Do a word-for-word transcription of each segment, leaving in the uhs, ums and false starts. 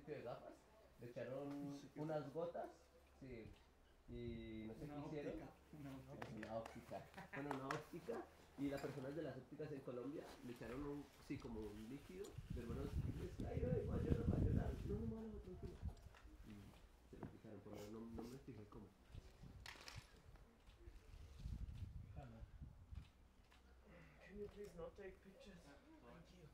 líquido de gafas, le echaron sí, unas gotas, sí, y no sé una qué óptica, hicieron. una óptica. Una óptica. Bueno, una óptica. Y las personas de las ópticas en Colombia le echaron un, sí, como un líquido, de hermanos, ay, ay, voy a llorar, voy a llorar. No, no, no, no, tranquilo. Y se lo quitaron, por no, no me fijé cómo. Can you please not take pictures? Thank you.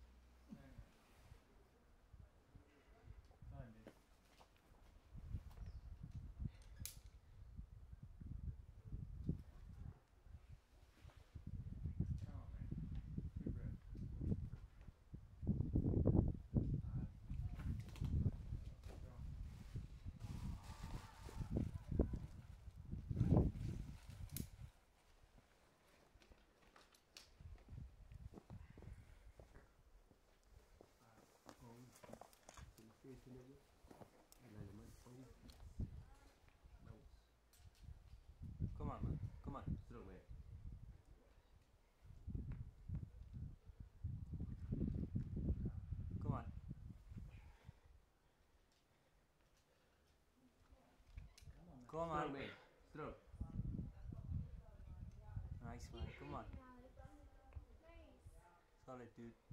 Come on, man. Come on. Strong man. Come on. Come on. Strong man. Strong. Nice man. Come on. Solid dude.